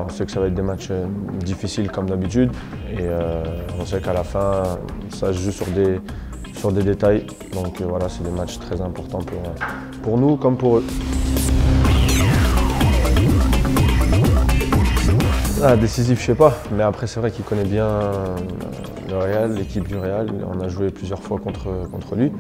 sait que ça va être des matchs difficiles comme d'habitude et on sait qu'à la fin, ça se joue sur des détails. Donc voilà, c'est des matchs très importants pour nous comme pour eux. Ah, décisif, je sais pas, mais après c'est vrai qu'il connaît bien le Real, l'équipe du Real. On a joué plusieurs fois contre lui.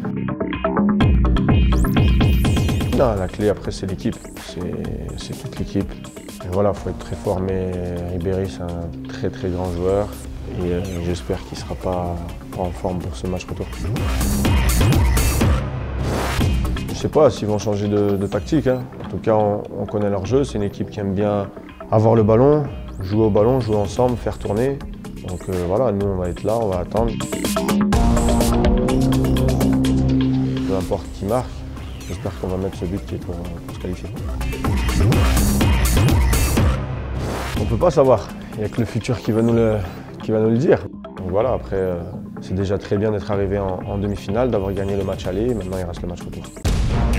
Non, la clé après c'est l'équipe, c'est toute l'équipe. Et voilà, il faut être très fort, mais Ribéry c'est un très grand joueur et j'espère qu'il ne sera pas en forme pour ce match retour. Je sais pas s'ils vont changer de tactique, hein. En tout cas, on connaît leur jeu, c'est une équipe qui aime bien avoir le ballon, jouer au ballon, jouer ensemble, faire tourner. Donc voilà, nous on va être là, on va attendre. Peu importe qui marque, j'espère qu'on va mettre ce but qui est pour se qualifier. On ne peut pas savoir, il n'y a que le futur qui va nous le dire. Donc voilà, après c'est déjà très bien d'être arrivé en demi-finale, d'avoir gagné le match aller, maintenant il reste le match retour.